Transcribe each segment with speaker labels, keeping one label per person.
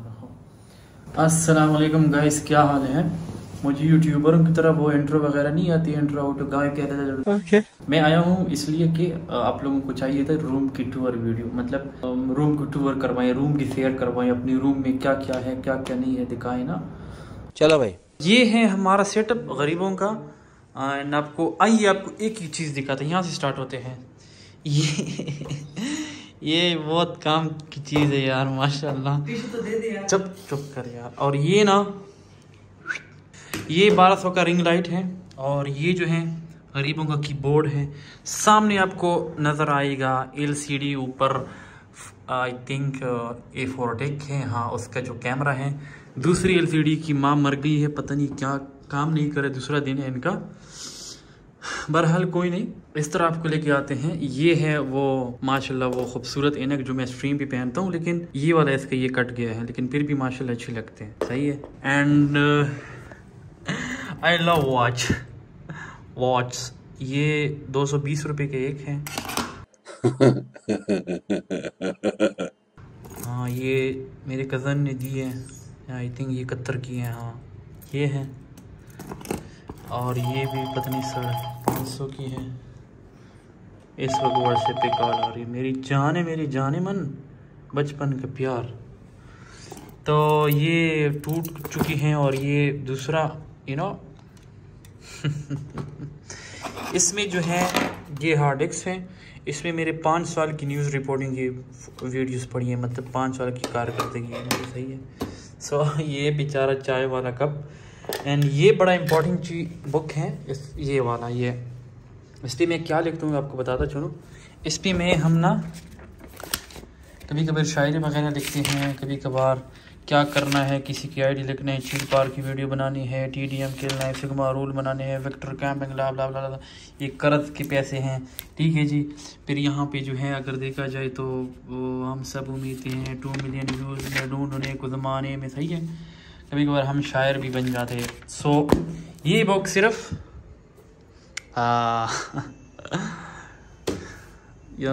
Speaker 1: अस्सलाम वालेकुम गाइस, क्या हाल है। मुझे यूट्यूबरों की तरह वो इंट्रो वगैरह नहीं आती, इंट्रो आउट गाय कहते हैं। मैं आया हूँ इसलिए कि आप लोगों को चाहिए था रूम की टूर वीडियो, मतलब रूम की टूर करवाएं, रूम की सैर करवाएं, अपनी रूम में क्या क्या है क्या क्या नहीं है दिखाएं ना।
Speaker 2: चलो भाई,
Speaker 1: ये है हमारा सेटअप गरीबों का। एंड आपको आइए आपको एक ही चीज़ दिखाते हैं, यहाँ से स्टार्ट होते हैं। ये बहुत काम की चीज़ है यार, माशाल्लाह। तो दे दे यार। चुप चुप कर यार। और ये ना, ये 1200 का रिंग लाइट है, और ये जो है गरीबों का कीबोर्ड है। सामने आपको नज़र आएगा LCD, ऊपर आई थिंक A4 टेक है, हाँ उसका जो कैमरा है। दूसरी LCD की माँ मर गई है, पता नहीं क्या काम नहीं करे, दूसरा दिन है इनका। बहरहाल कोई नहीं, इस तरह आपको लेके आते हैं। ये है वो माशाल्लाह वो खूबसूरत ऐनक जो मैं स्ट्रीम पे पहनता हूँ, लेकिन ये वाला इसका ये कट गया है, लेकिन फिर भी माशाल्लाह अच्छे लगते हैं, सही है। And I love watch. ये 220 रुपये के एक है। हाँ ये मेरे कज़न ने दी है, आई थिंक ये 71 की है। हाँ ये है, और ये भी पता नहीं 550 की है। इस वक्त व्हाट्सएप पे कॉल आ रही है, मेरी जाने मन बचपन का प्यार। तो ये टूट चुकी हैं, और ये दूसरा इसमें जो है ये हार्ड डिस्क है। इसमें मेरे 5 साल की न्यूज़ रिपोर्टिंग की वीडियोस पड़ी हैं, मतलब 5 साल की कारकर्दगी है मेरी, सही है। सो ये बेचारा चाय वाला कप। एंड ये बड़ा इम्पोर्टेंट चीज बुक है ये वाला। ये इस पर मैं क्या लिखता हूँ आपको बताता चलो। इस पर मैं हम ना कभी कभार शायरी वगैरह लिखते हैं, कभी कभार क्या करना है, किसी की आईडी लिखना है, चील पार की वीडियो बनानी है, TDM खेलना है, सिग्मा रूल बनाने हैं, विक्टर कैंपिंग ला ला ला ला। ये कर्ज के पैसे हैं, ठीक है जी। फिर यहाँ पे जो है अगर देखा जाए तो वो हम सब उम्मीदें हैं 2 मिलियन व्यूज़ में ढूंढने को ज़माने में, सही है। कभी कभार हम शायर भी बन जाते हैं। सो ये बुक सिर्फ या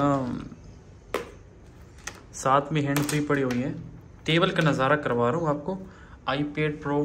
Speaker 1: साथ में हैंड फ्री पड़ी हुई है। टेबल का नज़ारा करवा रहा हूँ आपको। iPad Pro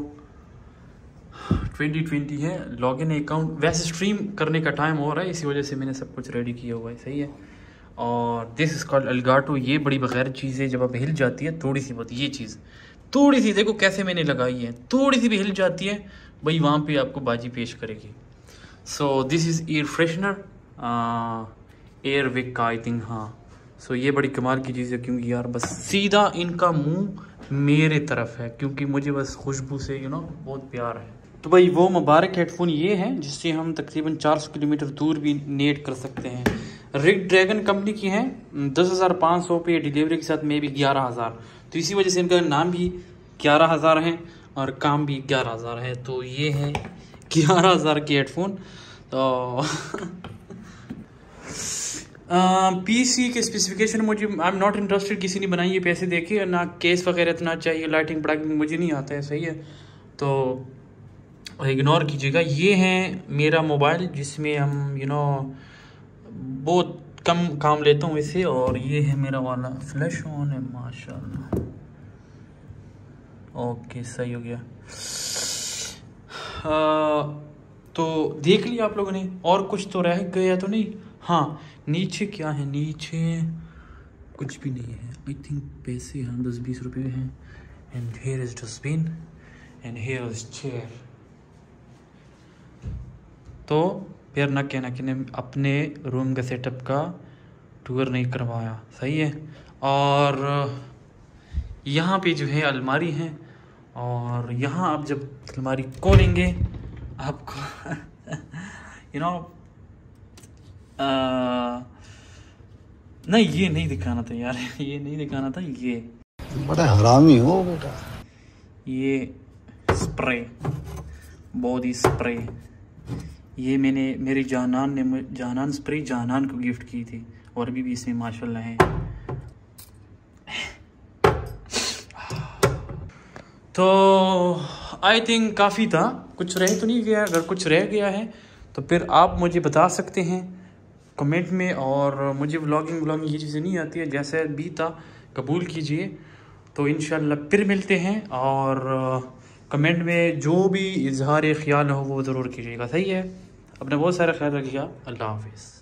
Speaker 1: 2020 है। लॉगिन अकाउंट, वैसे स्ट्रीम करने का टाइम हो रहा है, इसी वजह से मैंने सब कुछ रेडी किया हुआ है, सही है। और दिस इज़ कॉल्ड एल्गाटो। ये बड़ी बगैर चीज़ है, जब आप हिल जाती है थोड़ी सी बहुत, ये चीज़ थोड़ी सी देखो कैसे मैंने लगाई है, थोड़ी सी भी हिल जाती है भाई वहाँ पे आपको बाजी पेश करेगी। So this is air freshener, air wick का आई थिंक, हाँ। सो ये बड़ी कमाल की चीज़ है, क्योंकि यार बस सीधा इनका मुंह मेरे तरफ है, क्योंकि मुझे बस खुशबू से बहुत प्यार है। तो भाई वो मुबारक हेडफोन ये है जिससे हम तकरीबन 400 किलोमीटर दूर भी नेट कर सकते हैं। रिग ड्रैगन कंपनी की हैं, 10,500 पे डिलीवरी के साथ में भी 11,000। तो इसी वजह से इनका नाम भी 11,000 है और काम भी 11,000 है। तो ये है 11,000 की हेडफोन। तो PC के स्पेसिफिकेशन मुझे आई एम नॉट इंटरेस्टेड, किसी ने बनाई है पैसे देखे, ना केस वगैरह इतना चाहिए, लाइटिंग ब्राइटिंग मुझे नहीं आता है, सही है। तो इग्नोर कीजिएगा। ये है मेरा मोबाइल जिसमें हम बहुत कम काम लेता हूँ इसे, और ये है मेरा वाला फ्लैश ऑन है, माशाल्लाह। ओके सही हो गया। तो देख लिया आप लोगों ने, और कुछ तो रह गया तो नहीं। हाँ नीचे क्या है, नीचे कुछ भी नहीं है, आई थिंक पैसे हाँ 10-20 रुपये हैं। And here is dustbin and here is chair. तो फिर न कहना कि अपने रूम के सेटअप का टूर नहीं करवाया, सही है। और यहाँ पे जो है अलमारी है, और यहाँ आप जब अलमारी खोलेंगे आपको नहीं ये नहीं दिखाना था यार, ये नहीं दिखाना था। ये
Speaker 2: बड़ा हरामी हो बेटा।
Speaker 1: ये स्प्रे, बॉडी स्प्रे, ये मेरी जानान स्प्रे जानान को गिफ्ट की थी, और अभी भी इसमें माशाल्लाह है। तो आई थिंक काफ़ी था, कुछ रह तो नहीं गया। अगर कुछ रह गया है तो फिर आप मुझे बता सकते हैं कमेंट में। और मुझे व्लॉगिंग ये चीज़ें नहीं आती है, जैसे भी था कबूल कीजिए। तो इंशाल्लाह फिर मिलते हैं, और कमेंट में जो भी इजहार ख्याल हो वो ज़रूर कीजिएगा। सही है, अपना बहुत सारा ख्याल रखिएगा। अल्लाह हाफिज़।